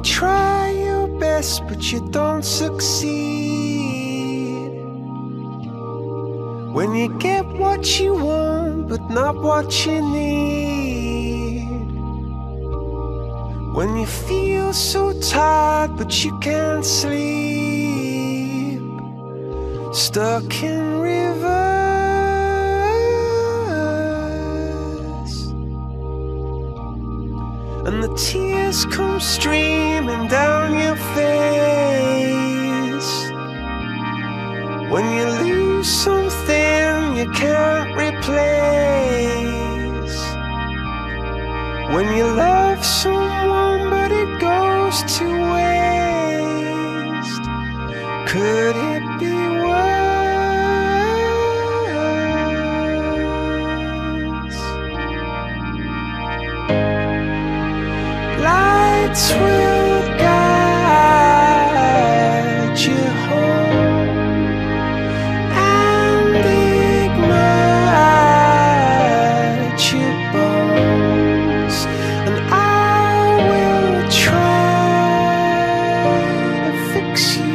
try your best, but you don't succeed. When you get what you want, but not what you need. When you feel so tired, but you can't sleep. Stuck in reverse, and the tears come streaming down your face. When you lose something you can't replace. When you love someone but it goes to waste. Could it be worse? Lights will guide you home and ignite your bones, and I will try to fix you.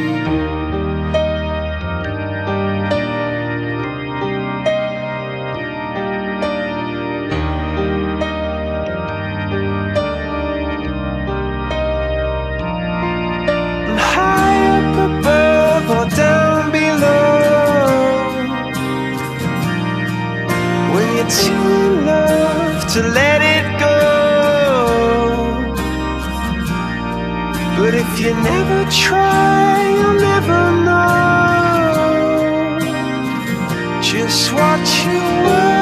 Or down below, when you're too in love to let it go. But if you never try, you'll never know just what you were.